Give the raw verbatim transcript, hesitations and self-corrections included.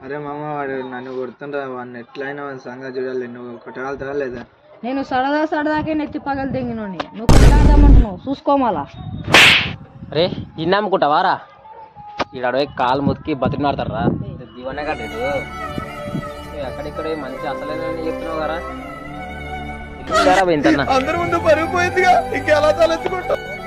అరే మామ వాడు నన్ను కొడుతుండ్రా, వాడిని ఎట్లయినా వాడి సంగతి చూడాలి. నువ్వు కొట్టగలుగుతావా లేదా? నేను సరదా సరదాకే నెత్తి పగలు తెంగినోని, నువ్వు కొట్లాడదామంటున్నావు చూసుకోమాలా. అరే ఇన్ని అమ్ముకుంటావారా? ఈడ అడవి కాలు ముతికి బతికినాడతారా దీవనే కట్టాడు. అక్కడిక్కడ మంచి అసలేనని చెప్తున్నావు కదా, ఇంతన్నా అందరి ముందు పరుగు పోయిందిగా, ఇంకెలా తలెత్తుకుంటావు?